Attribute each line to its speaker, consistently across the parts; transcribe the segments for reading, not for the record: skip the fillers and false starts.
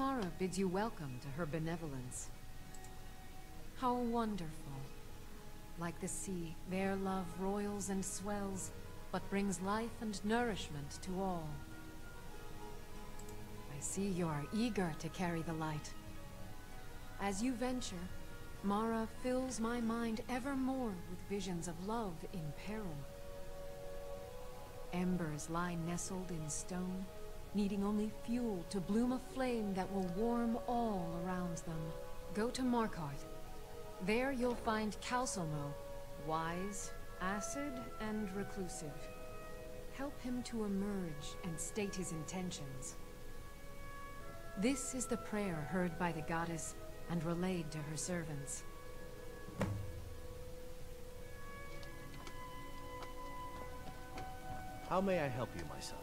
Speaker 1: Mara bids you welcome to her benevolence. How wonderful. Like the sea, their love roils and swells, but brings life and nourishment to all. I see you are eager to carry the light. As you venture, Mara fills my mind ever more with visions of love in peril. Embers lie nestled in stone, needing only fuel to bloom a flame that will warm all around them. Go to Markarth. There you'll find Calcelmo, wise, acid, and reclusive. Help him to emerge and state his intentions. This is the prayer heard by the goddess and relayed to her servants.
Speaker 2: How may I help you, my son?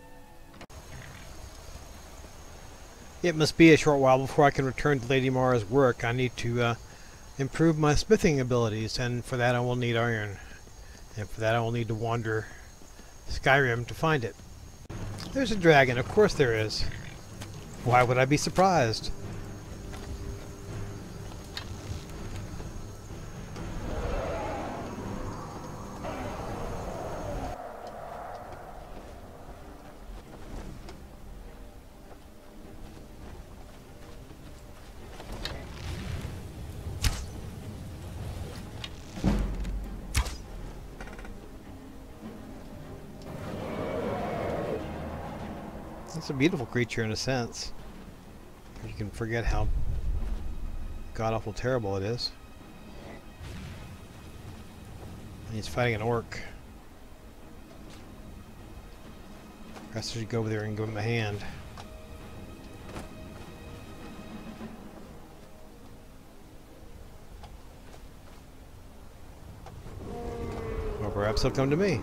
Speaker 3: It must be a short while before I can return to Lady Mara's work. I need to improve my smithing abilities, and for that I will need iron. And for that I will need to wander Skyrim to find it. There's a dragon, of course there is. Why would I be surprised? It's a beautiful creature in a sense. You can forget how god-awful terrible it is. And he's fighting an orc. Perhaps I should go over there and give him a hand. Or perhaps he'll come to me.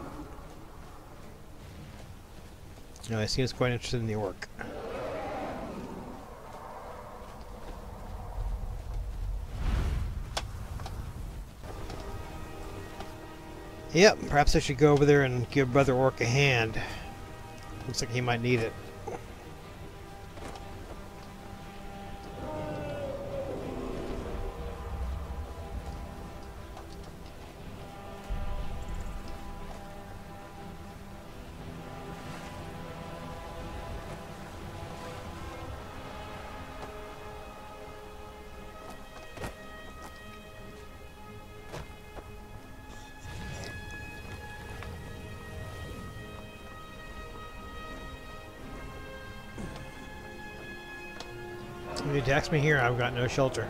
Speaker 3: No, he seems quite interested in the orc. Yep, perhaps I should go over there and give Brother Orc a hand. Looks like he might need it. If he attacks me here, I've got no shelter.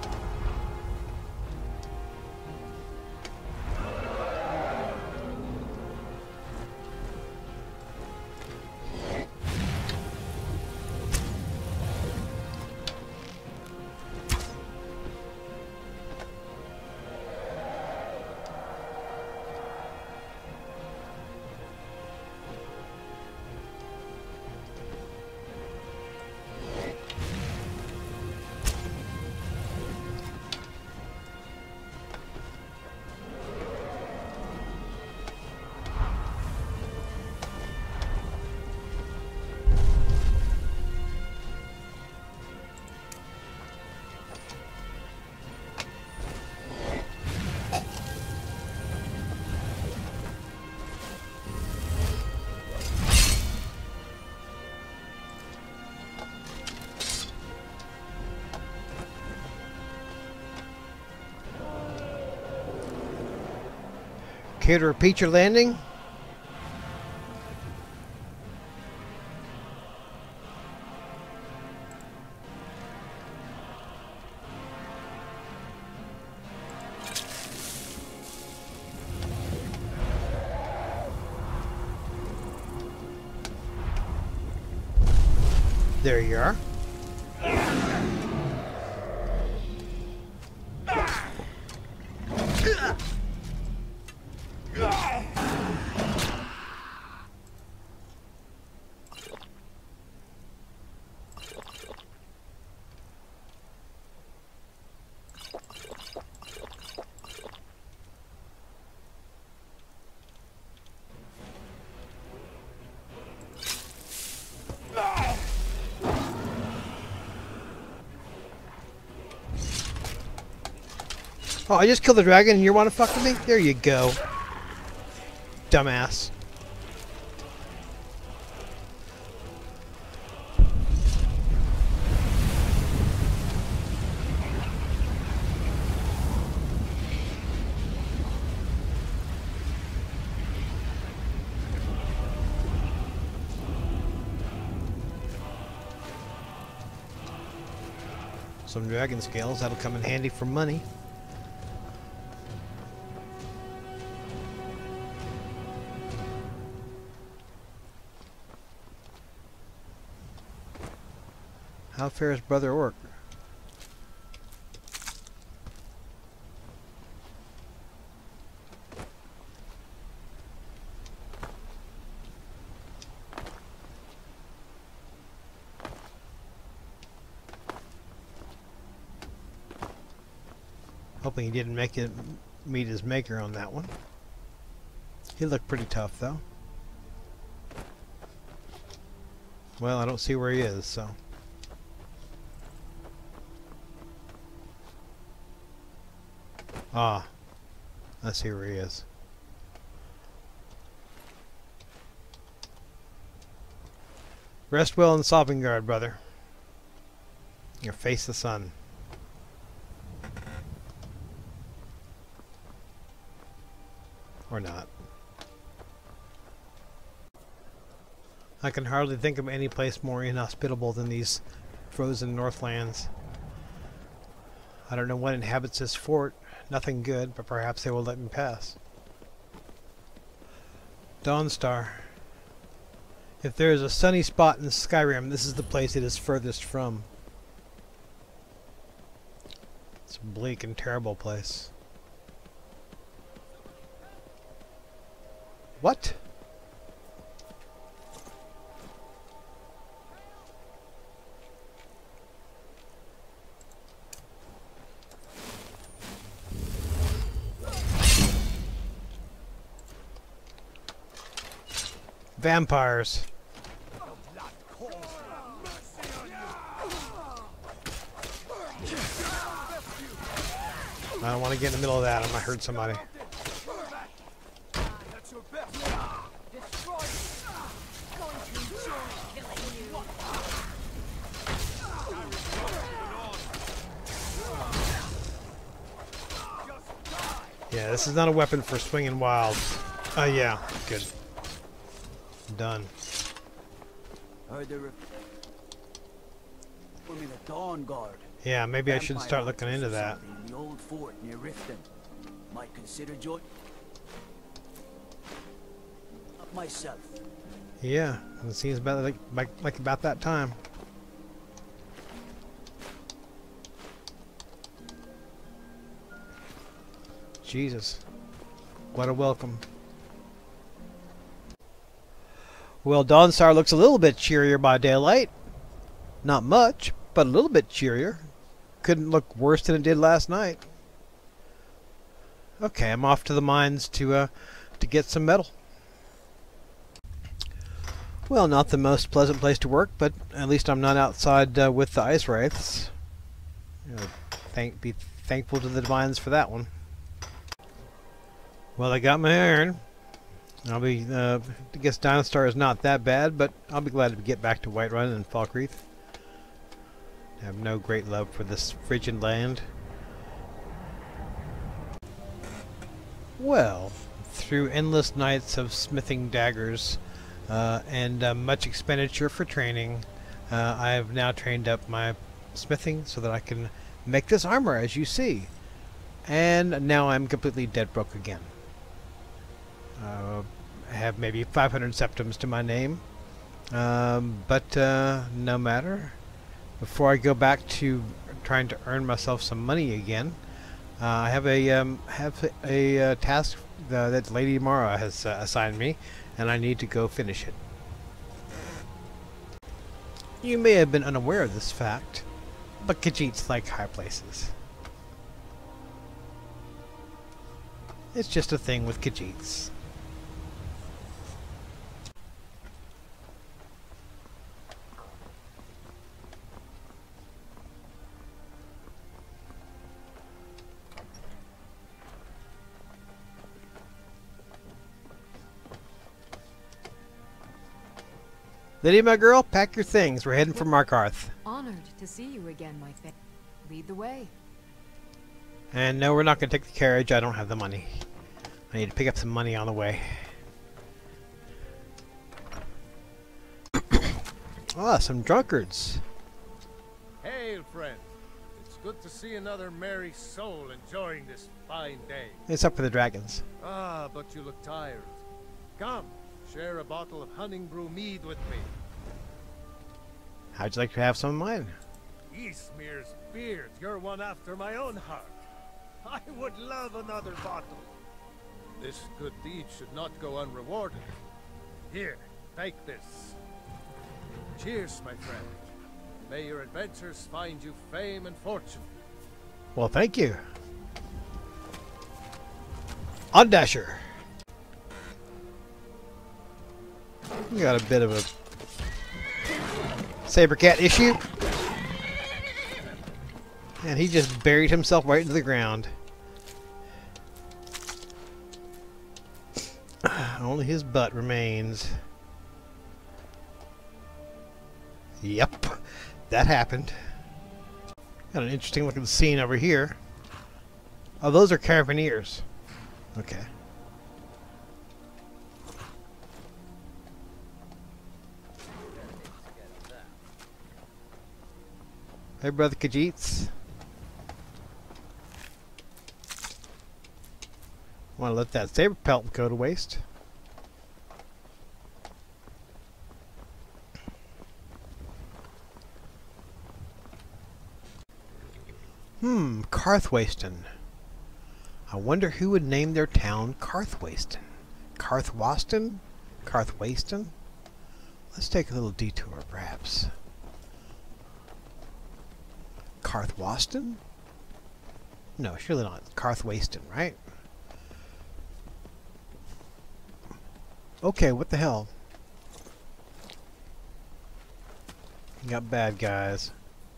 Speaker 3: Care to repeat your landing? There you are. Oh, I just killed the dragon and you want to fuck with me? There you go. Dumbass. Some dragon scales, that'll come in handy for money. How fares Brother Orc? Hoping he didn't make it meet his maker on that one. He looked pretty tough though. Well, I don't see where he is, so. Ah, I see where he is. Rest well in Sovngarde, brother. You face the sun. Or not. I can hardly think of any place more inhospitable than these frozen Northlands. I don't know what inhabits this fort. Nothing good, but perhaps they will let me pass. Dawnstar. If there is a sunny spot in Skyrim, this is the place it is furthest from. It's a bleak and terrible place. What? Vampires. I don't want to get in the middle of that. I might hurt somebody. Yeah, this is not a weapon for swinging wild. Oh, yeah. Good. Done. Yeah, maybe I should start looking into that.
Speaker 2: The old fort near Riften. Might consider join myself.
Speaker 3: Yeah, it seems about like about that time. Jesus, what a welcome. Well, Dawnstar looks a little bit cheerier by daylight. Not much, but a little bit cheerier. Couldn't look worse than it did last night. Okay, I'm off to the mines to get some metal. Well, not the most pleasant place to work, but at least I'm not outside with the ice wraiths. You know, be thankful to the mines for that one. Well, I got my iron. I'll be, I guess Dawnstar is not that bad, but I'll be glad to get back to Whiterun and Falkreath. I have no great love for this frigid land. Well, through endless nights of smithing daggers and much expenditure for training, I have now trained up my smithing so that I can make this armor, as you see. And now I'm completely dead broke again. I have maybe 500 septims to my name, but no matter. Before I go back to trying to earn myself some money again, I have a task that Lady Mara has assigned me, and I need to go finish it. You may have been unaware of this fact, but Khajiits like high places. It's just a thing with Khajiits. Lydia, my girl, pack your things. We're heading for Markarth.
Speaker 1: Honored to see you again, my fair. Lead the way.
Speaker 3: And no, we're not going to take the carriage. I don't have the money. I need to pick up some money on the way. Ah, some drunkards.
Speaker 4: Hail, friend. It's good to see another merry soul enjoying this fine day.
Speaker 3: It's up for the dragons.
Speaker 4: Ah, but you look tired. Come, share a bottle of Honningbrew mead with me.
Speaker 3: How'd you like to have some of mine?
Speaker 4: Eastmere's beard, you're one after my own heart. I would love another bottle. This good deed should not go unrewarded. Here, take this. Cheers, my friend. May your adventures find you fame and fortune.
Speaker 3: Well, thank you. On Dasher. You got a bit of a saber cat issue. And he just buried himself right into the ground. Only his butt remains. Yep, that happened. Got an interesting looking scene over here. Oh, those are caravaneers. Okay. Hey, brother Khajiits. Want to let that saber pelt go to waste? Carthwayston. I wonder who would name their town Carthwayston. Carthwaston? Carthwayston? Let's take a little detour, perhaps. Carthwaston? No, surely not. Carthwayston, right? Okay, what the hell? You got bad guys.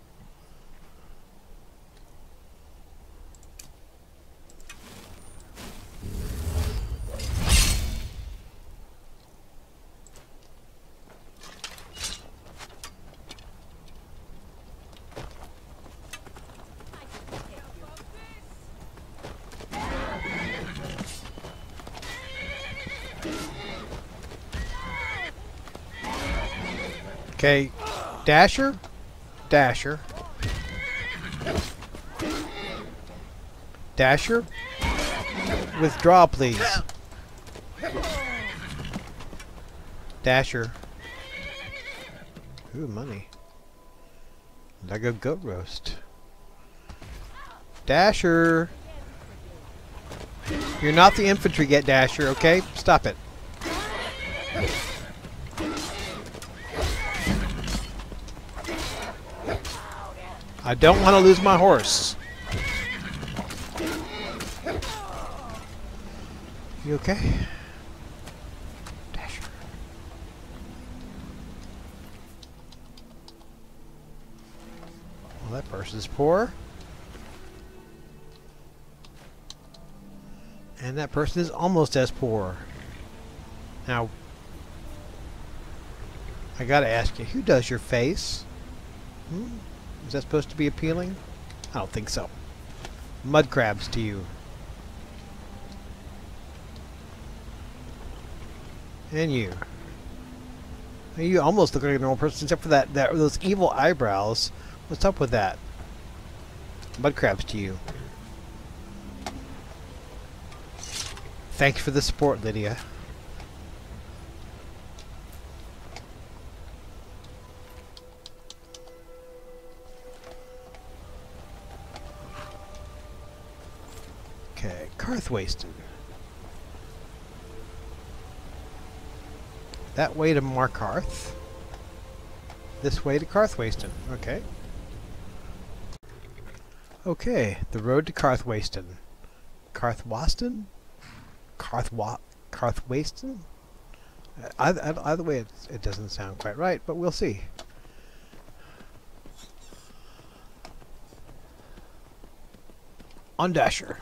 Speaker 3: Okay, Dasher, Dasher, Dasher, withdraw please. Dasher. Ooh, money. Like a goat roast. Dasher. You're not the infantry yet, Dasher, okay? Stop it. I don't want to lose my horse. You okay? Dasher. Well, that person's poor. And that person is almost as poor. Now, I gotta ask you, who does your face? Is that supposed to be appealing? I don't think so. Mud crabs to you. And you. You almost look like a normal person except for those evil eyebrows. What's up with that? Mud crabs to you. Thanks for the support, Lydia. Okay, Carthwayston. That way to Markarth. This way to Carthwayston. Okay. Okay, the road to Carthwayston. Carthwaston? Carthwayston? Either way, it doesn't sound quite right, but we'll see. On Dasher.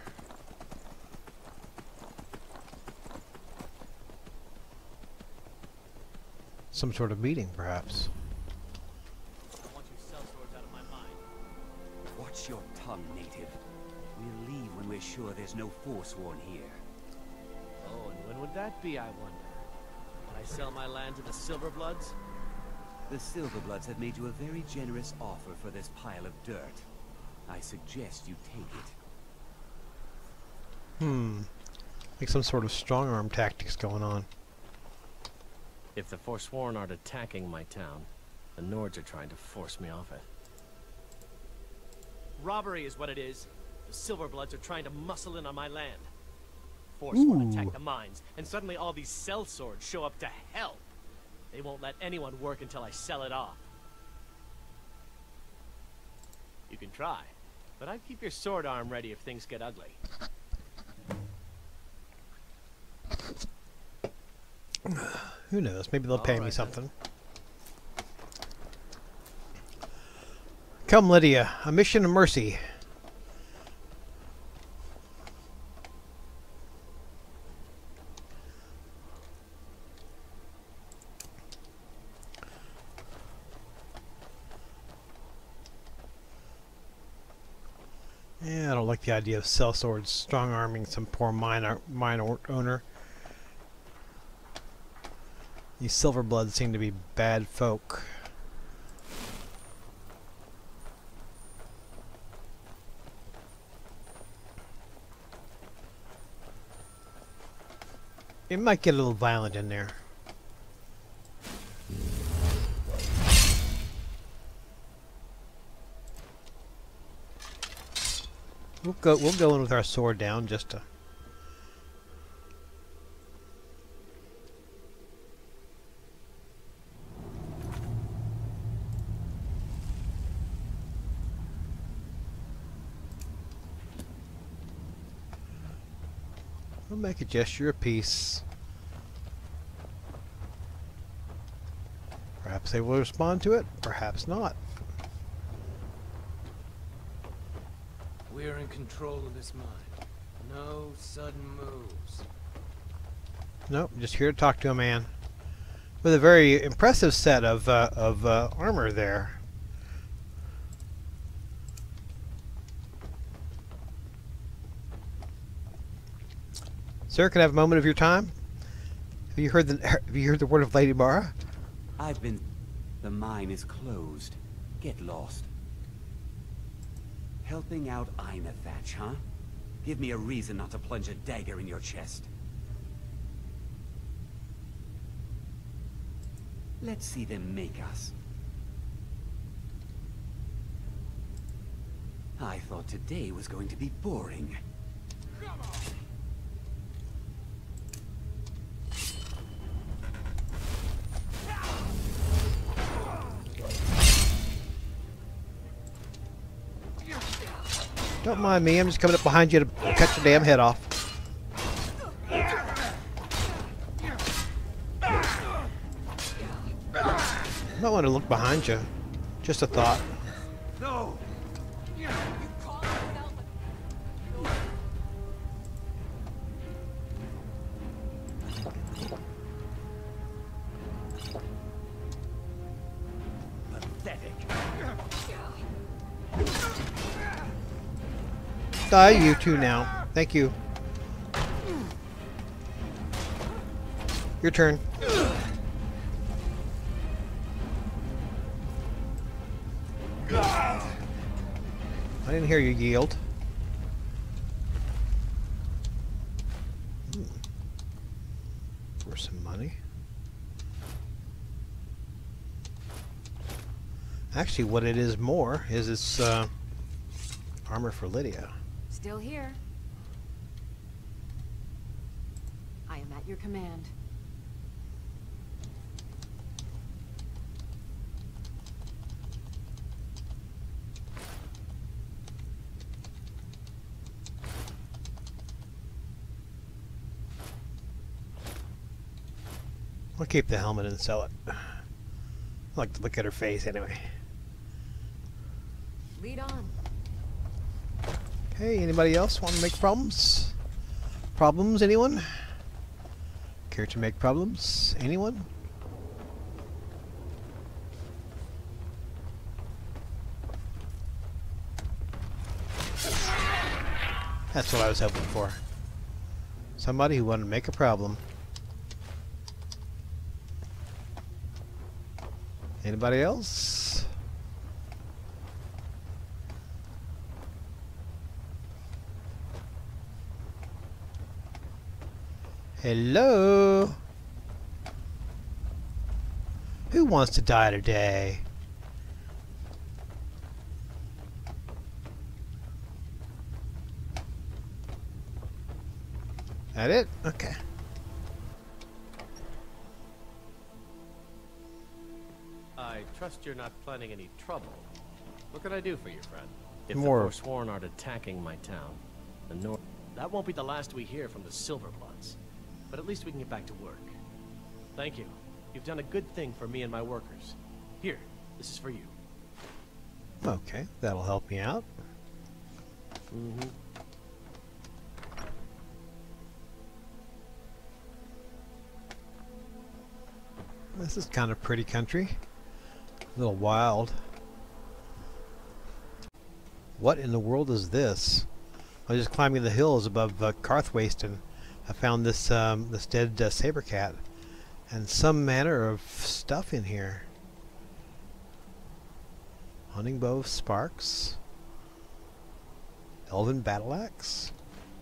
Speaker 3: some sort of meeting, perhaps.
Speaker 5: I want you sellswords out of my mind.
Speaker 2: Watch your tongue, native. We'll leave when we're sure there's no forsworn here.
Speaker 5: Oh, and when would that be, I wonder? Can I sell my land to the Silverbloods?
Speaker 2: The Silverbloods have made you a very generous offer for this pile of dirt. I suggest you take it.
Speaker 3: Like some sort of strong arm tactics going on.
Speaker 5: If the Forsworn aren't attacking my town, the Nords are trying to force me off it. Robbery is what it is. The Silverbloods are trying to muscle in on my land. Forsworn attack the mines, and suddenly all these sellswords show up to help. They won't let anyone work until I sell it off. You can try, but I'd keep your sword arm ready if things get ugly.
Speaker 3: Who knows? Maybe they'll pay me
Speaker 5: Alright,
Speaker 3: something. Come, Lydia. A mission of mercy. Yeah, I don't like the idea of sellswords strong-arming some poor mine owner. These Silverbloods seem to be bad folk. It might get a little violent in there. We'll go in with our sword down just to. We'll make a gesture of peace. Perhaps they will respond to it, perhaps not.
Speaker 6: We're in control of this mine. No sudden moves.
Speaker 3: Nope, just here to talk to a man with a very impressive set of armor there. Sir, can I have a moment of your time? Have you heard the word of Lady Mara?
Speaker 2: The mine is closed. Get lost. Helping out Ina Thatch, huh? Give me a reason not to plunge a dagger in your chest. Let's see them make us. I thought today was going to be boring.
Speaker 3: Don't mind me, I'm just coming up behind you to cut your damn head off. You might want to look behind you. Just a thought.
Speaker 2: No! Pathetic.
Speaker 3: Die, you two now. Thank you. Your turn. I didn't hear you yield. For some money. Actually, what it is more is it's armor for Lydia.
Speaker 1: Still here. I am at your command.
Speaker 3: I'll keep the helmet and sell it. I like to look at her face anyway.
Speaker 1: Lead on.
Speaker 3: Hey, anybody else want to make problems? Problems, anyone? Care to make problems? Anyone? That's what I was hoping for. Somebody who wanted to make a problem. Anybody else? Hello? Who wants to die today? That it? Okay.
Speaker 5: I trust you're not planning any trouble. What can I do for you, friend? If
Speaker 3: More.
Speaker 5: the Forsworn aren't attacking my town, the North... That won't be the last we hear from the Silverbloods. But at least we can get back to work. Thank you. You've done a good thing for me and my workers. Here, this is for you.
Speaker 3: Okay, that'll help me out.
Speaker 5: Mm-hmm.
Speaker 3: This is kind of pretty country. A little wild. What in the world is this? I was just climbing the hills above Karthwaste and I found this this dead saber cat and some manner of stuff in here. Hunting bow of sparks. Elven battle axe.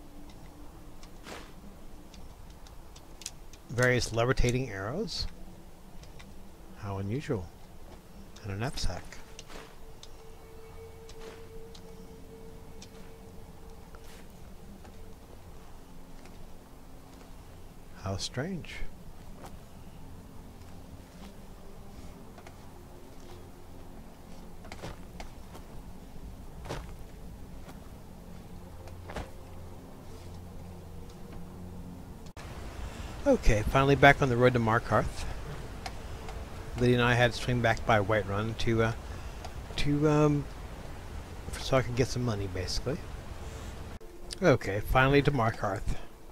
Speaker 3: Various levitating arrows. How unusual. And a knapsack. How strange. Okay, finally back on the road to Markarth. Lydia and I had to swing back by Whiterun so I could get some money, basically. Okay, finally to Markarth.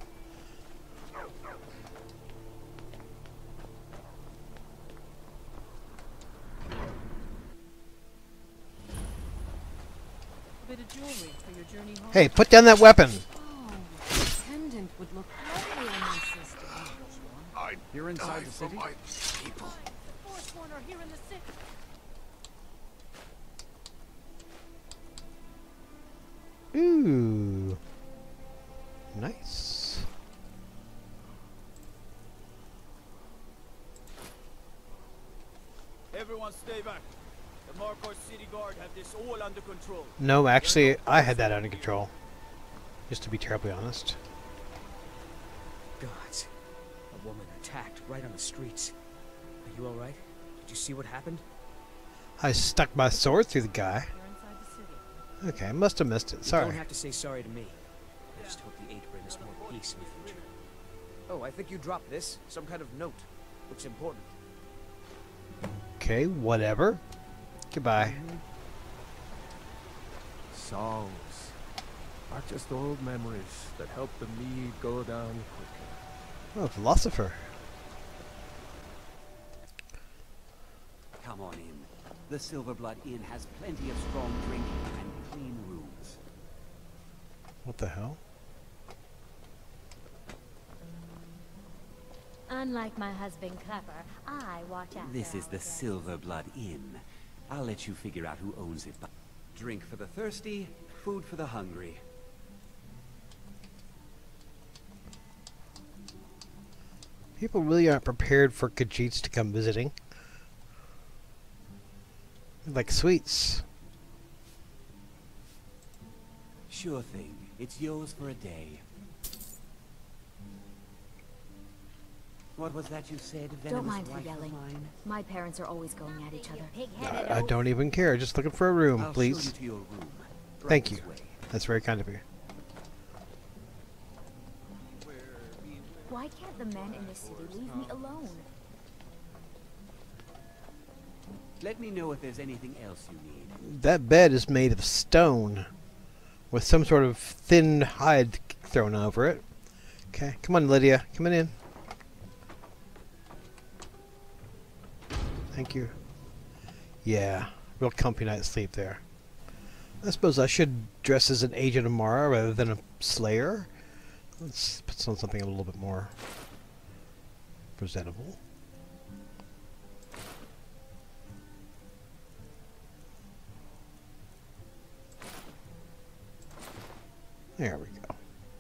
Speaker 1: Bit of jewelry for your journey home.
Speaker 3: Hey, put down that weapon!
Speaker 1: Oh, the pendant would look lovely on my sister.
Speaker 2: You're inside the city?
Speaker 4: People.
Speaker 1: The Forsworn are here in the city.
Speaker 3: Ooh. Nice.
Speaker 7: Everyone stay back. The Markarth City Guard have this all under control.
Speaker 3: No, actually, I had that under control. Just to be terribly honest.
Speaker 8: Gods. A woman attacked right on the streets. Are you alright? Did you see what happened?
Speaker 3: I stuck my sword through the guy.
Speaker 1: You're inside the city.
Speaker 3: Okay, I must have missed it.
Speaker 8: You
Speaker 3: Sorry.
Speaker 8: don't have to say sorry to me. I just hope the aid bring us more peace in the future.
Speaker 7: Oh, I think you dropped this. Some kind of note. Looks important.
Speaker 3: Okay, whatever. Goodbye.
Speaker 4: Songs are just old memories that help the mead go down quicker.
Speaker 3: Oh, philosopher.
Speaker 2: Come on in. The Silverblood Inn has plenty of strong drinking and clean rooms.
Speaker 3: What the hell?
Speaker 9: Unlike my husband Clever, I watch out.
Speaker 2: This is the Silverblood Inn. I'll let you figure out who owns it. Drink for the thirsty, food for the hungry.
Speaker 3: People really aren't prepared for Khajiits to come visiting. Like sweets.
Speaker 2: Sure thing. It's yours for a day. What was that you said, venomous
Speaker 9: Don't mind her
Speaker 2: wife of
Speaker 9: yelling.
Speaker 2: mine?
Speaker 9: My parents are always going at each other.
Speaker 3: I don't even care. Just looking for a room,
Speaker 2: I'll
Speaker 3: please.
Speaker 2: show you to your room. Right
Speaker 3: Thank
Speaker 2: this
Speaker 3: you.
Speaker 2: way.
Speaker 3: That's very kind of you.
Speaker 9: Why can't the men in the city leave me alone?
Speaker 2: Let me know if there's anything else you need.
Speaker 3: That bed is made of stone with some sort of thin hide thrown over it. Okay, come on, Lydia. Come on in. Thank you. Yeah, real comfy night's sleep there. I suppose I should dress as an agent of Mara rather than a slayer. Let's put on something a little bit more presentable. There we go.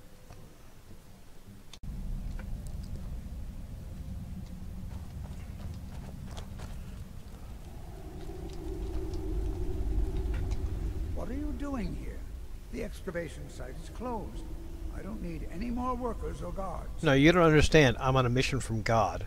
Speaker 10: What are you doing here? The excavation site is closed. I don't need any more workers or guards.
Speaker 3: No, you don't understand. I'm on a mission from God.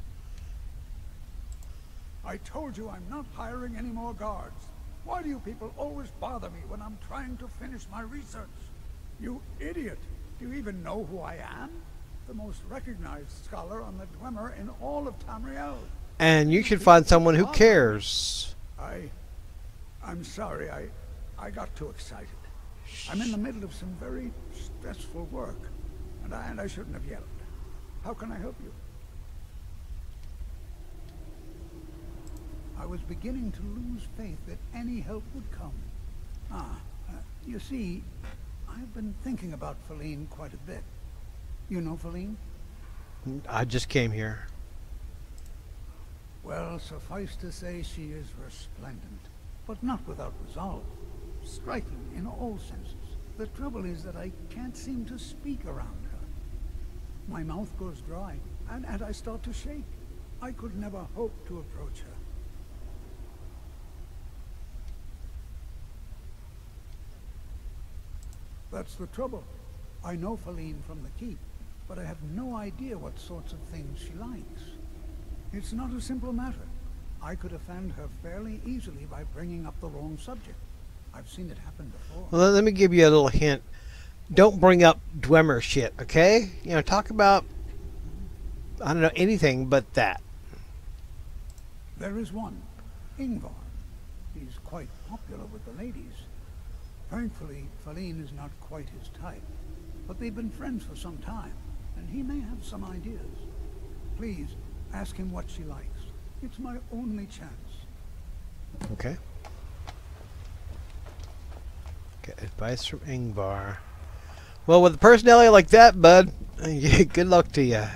Speaker 10: I told you I'm not hiring any more guards. Why do you people always bother me when I'm trying to finish my research? You idiot! Do you even know who I am? The most recognized scholar on the Dwemer in all of Tamriel.
Speaker 3: And you should find someone who cares.
Speaker 10: I'm sorry, I got too excited. I'm in the middle of some very stressful work, and I shouldn't have yelled. How can I help you? I was beginning to lose faith that any help would come. You see, I've been thinking about Feline quite a bit. You know Feline?
Speaker 3: I just came here.
Speaker 10: Well, suffice to say she is resplendent, but not without resolve. Striking in all senses. The trouble is that I can't seem to speak around her. My mouth goes dry, and I start to shake. I could never hope to approach her. That's the trouble. I know Feline from the keep, but I have no idea what sorts of things she likes. It's not a simple matter. I could offend her fairly easily by bringing up the wrong subject. I've seen it happen before.
Speaker 3: Well, let me give you a little hint. Don't bring up Dwemer shit, okay? You know, talk about, I don't know, anything but that.
Speaker 10: There is one, Ingvar. He's quite popular with the ladies. Thankfully, Feline is not quite his type, but they've been friends for some time, and he may have some ideas. Please, ask him what she likes. It's my only chance.
Speaker 3: Okay. Get advice from Ingvar. Well, with a personality like that, bud, good luck to you.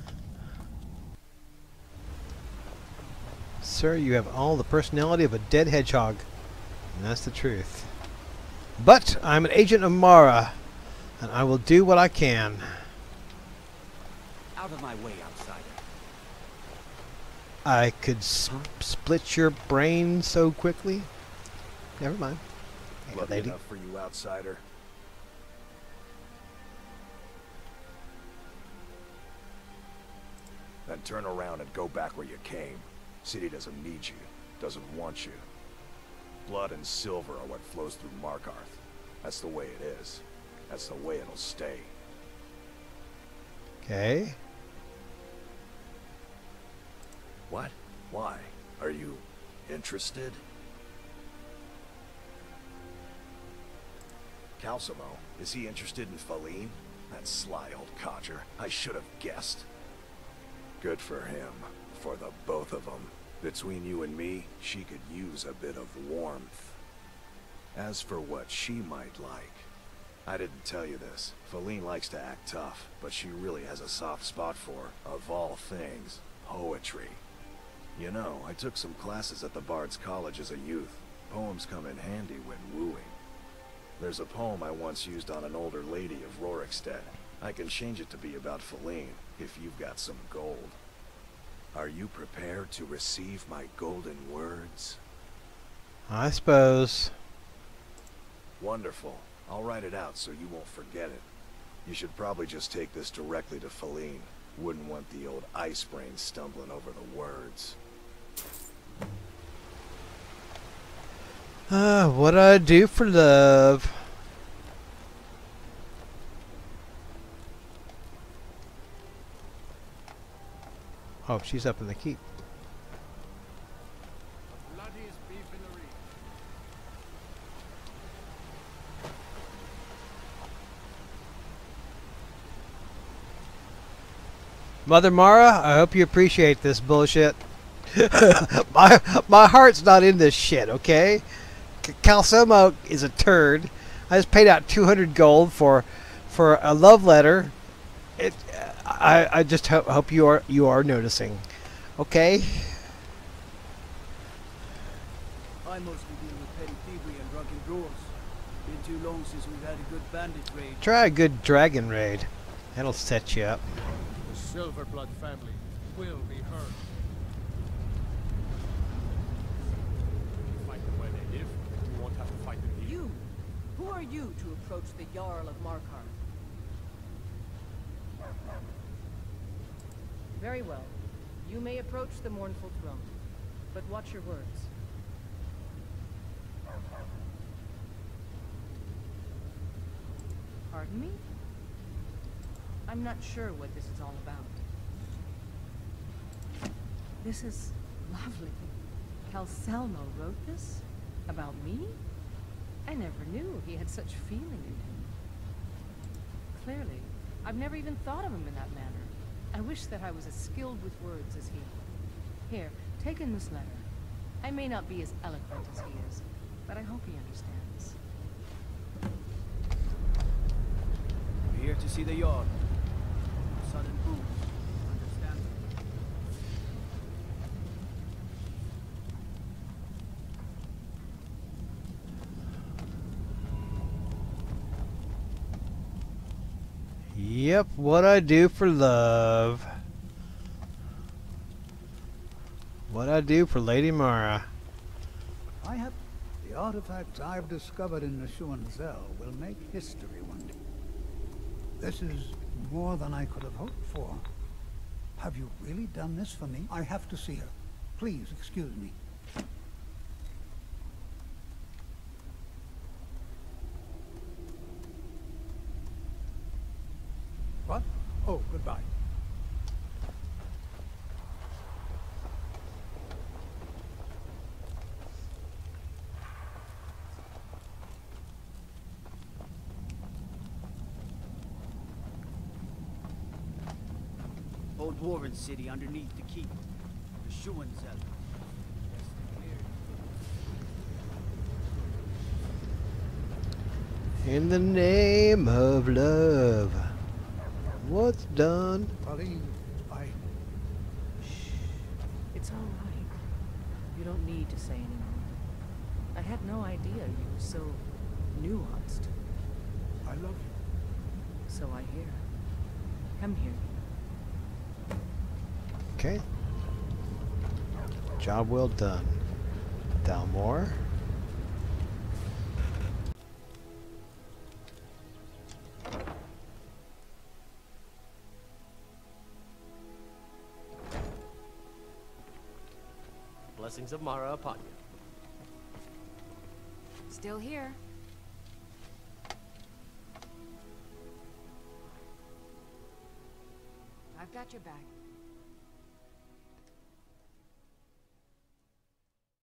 Speaker 3: Sir, you have all the personality of a dead hedgehog. And that's the truth. But I'm an agent of Mara, and I will do what I can.
Speaker 2: Out of my way, outsider.
Speaker 3: I could split your brain so quickly. Never mind.
Speaker 11: Lucky
Speaker 3: Lady.
Speaker 11: enough for you, outsider. Then turn around and go back where you came. City doesn't need you, doesn't want you. Blood and silver are what flows through Markarth. That's the way it is. That's the way it'll stay.
Speaker 3: Okay.
Speaker 11: What? Why? Are you interested? Calcimo, is he interested in Feline? That sly old codger. I should have guessed. Good for him. For the both of them. Between you and me, she could use a bit of warmth. As for what she might like, I didn't tell you this. Feline likes to act tough, but she really has a soft spot for, of all things, poetry. You know, I took some classes at the Bard's College as a youth. Poems come in handy when wooing. There's a poem I once used on an older lady of Rorikstead. I can change it to be about Feline, if you've got some gold. Are you prepared to receive my golden words?
Speaker 3: I suppose.
Speaker 11: Wonderful. I'll write it out so you won't forget it. You should probably just take this directly to Feline. Wouldn't want the old ice brain stumbling over the words.
Speaker 3: What I do for love. Oh, she's up in the keep. Mother Mara, I hope you appreciate this bullshit. my heart's not in this shit, okay? Calsomo is a turd. I just paid out 200 gold for a love letter. I just hope you are noticing. Okay.
Speaker 7: I mostly deal with petty thievery and drunken dwarves. Been too long since we've had a good bandit raid.
Speaker 3: Try a good dragon raid. That'll set you up.
Speaker 4: The Silverblood family will be heard.
Speaker 12: Fight them where they live. We won't have to fight them here.
Speaker 13: You! Who are you to approach the Jarl of Markarth? Very well. You may approach the mournful throne, but watch your words. Pardon me? I'm not sure what this is all about. This is lovely. Calselmo wrote this? About me? I never knew he had such feeling in him. Clearly, I've never even thought of him in that manner. I wish that I was as skilled with words as he. Here, take in this letter. I may not be as eloquent as he is, but I hope he understands.
Speaker 7: We're here to see the Jarl. Sudden boom. Understand?
Speaker 3: Yep, what I do for love. What I do for Lady Mara.
Speaker 10: I have the artifacts I've discovered in the Zell will make history one day. This is more than I could have hoped for. Have you really done this for me? I have to see her. Please excuse me. What? Oh, goodbye.
Speaker 7: Old Dwarven city underneath the keep. The Zell.
Speaker 3: In the name of love. What's done?
Speaker 10: Pauline,
Speaker 13: Shh. It's all right. You don't need to say anymore. I had no idea you were so nuanced.
Speaker 10: I love you.
Speaker 13: So I hear. Come here.
Speaker 3: Okay. Job well done. Dalmore.
Speaker 5: Blessings of Mara upon you.
Speaker 1: Still here. I've got your back.